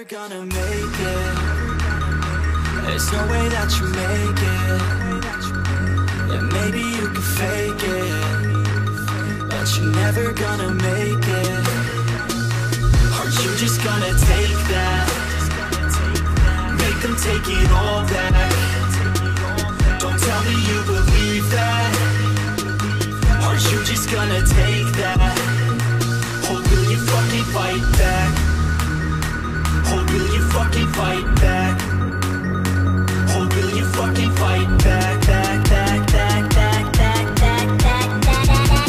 never gonna make it. There's no way that you make it. And maybe you can fake it, but you're never gonna make it. Are you just gonna take that? Make them take it all back. Don't tell me you believe that. Are you just gonna take that? Or will you fucking fight back? Or will you fucking fight back? Or will you fucking fight back, back, back, back, back, back, back, back, back?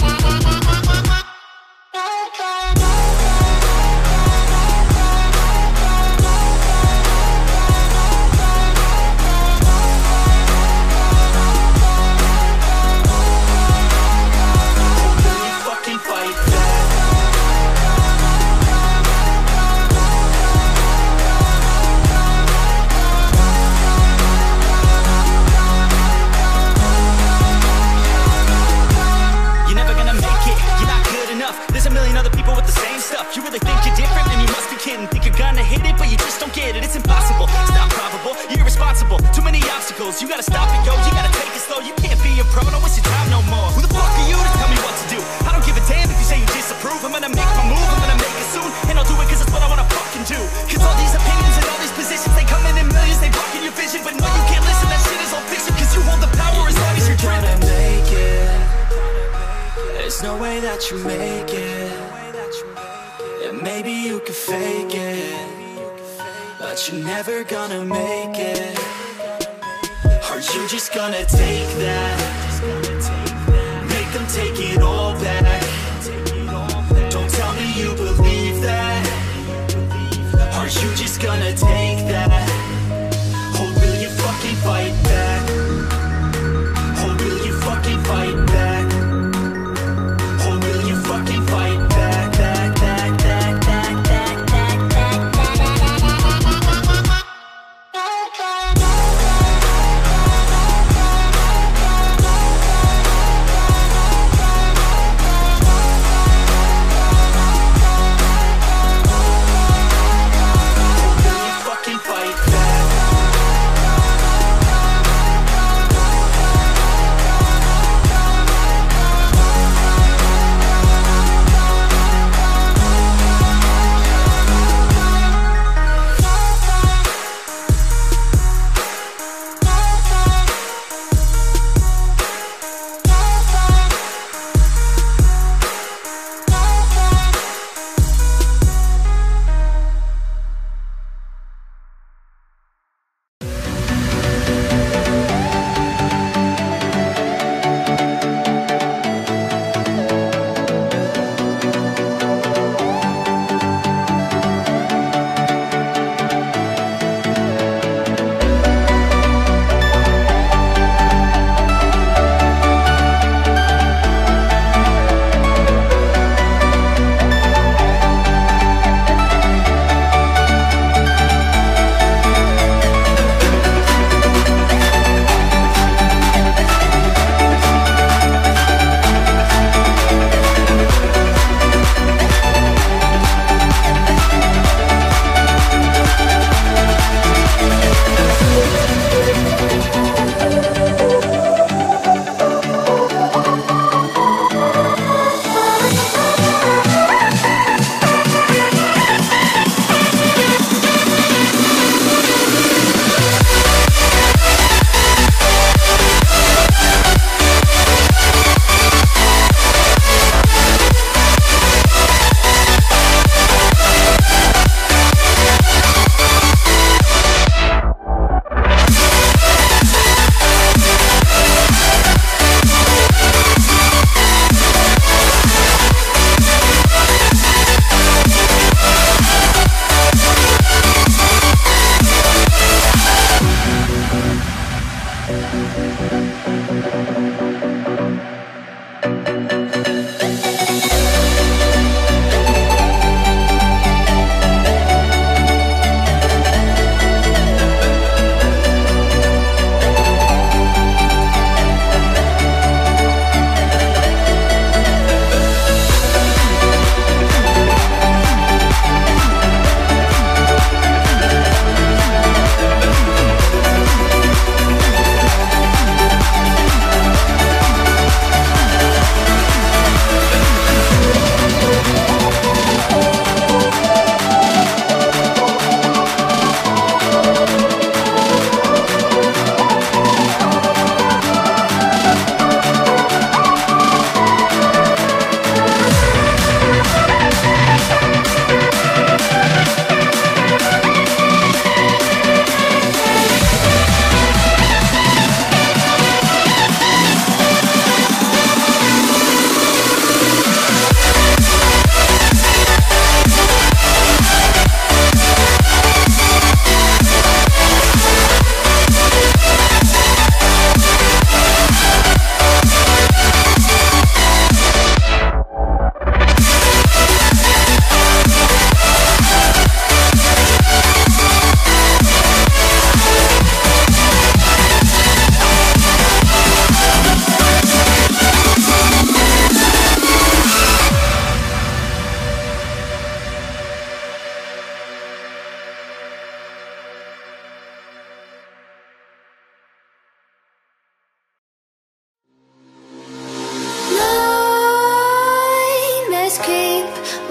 You really think you're different? Man, you must be kidding. Think you're gonna hit it, but you just don't get it. It's impossible, it's not probable, you're irresponsible. Too many obstacles, you gotta stop it, yo. You gotta take it slow, you can't be a pro. Don't waste your time no more. Who the fuck are you to tell me what to do? I don't give a damn if you say you disapprove. I'm gonna make my move, I'm gonna make it soon. And I'll do it cause it's what I wanna fucking do. Cause all these opinions and all these positions, they come in millions, they blocking your vision. But no, you can't listen, that shit is all fiction. Cause you hold the power as long as you're dreaming. Make it. There's no way that you make it. Maybe you can fake it, but you're never gonna make it. Are you just gonna take that? Make them take it all back. Don't tell me you believe that. Are you just gonna take that? Or will you fucking fight back? Or will you fucking fight back? Or will you fucking fight back, back, back, back?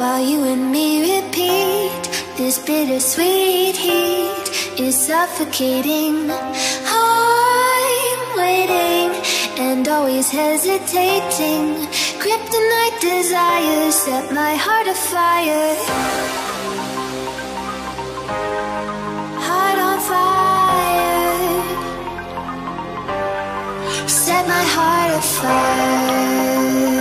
while you and me repeat. This bittersweet heat is suffocating. I'm waiting and always hesitating. Kryptonite desires set my heart afire. Heart on fire. Set my heart afire.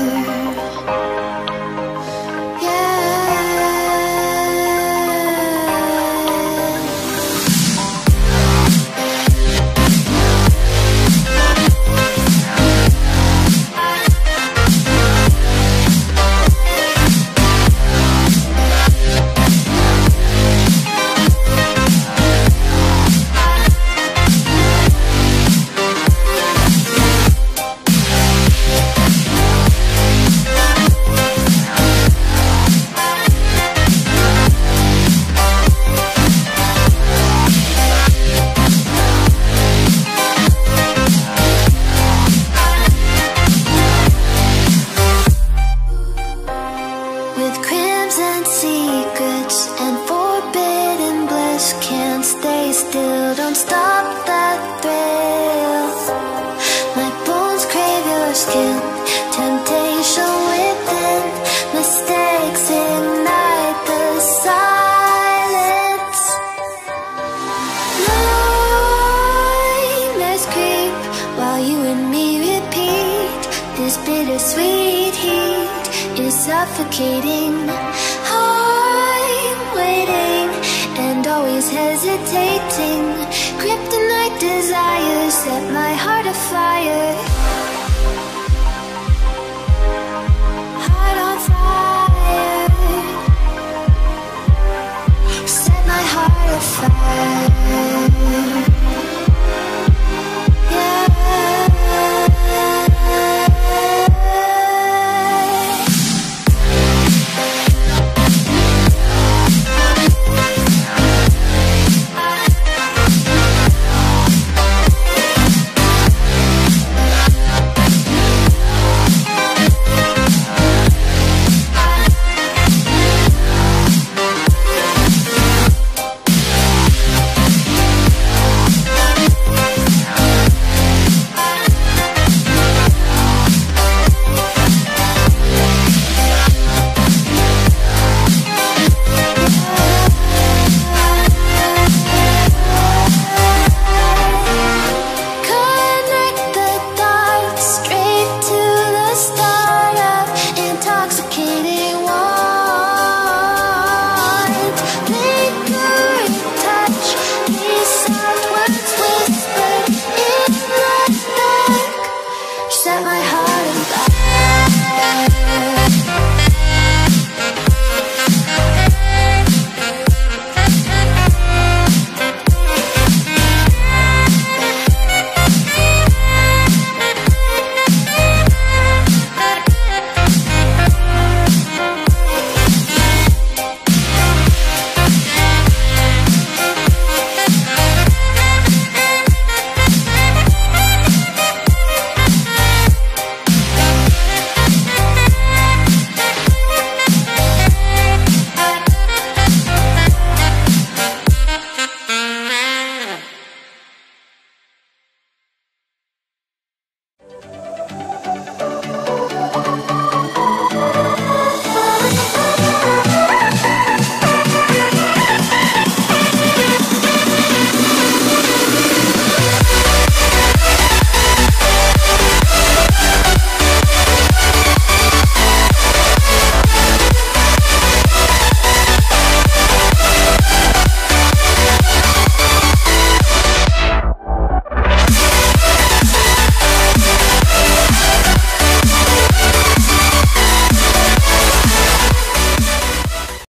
Bittersweet heat is suffocating. I'm waiting and always hesitating. Kryptonite desires set my heart afire. Heart on fire. Set my heart afire. Set my heart on fire.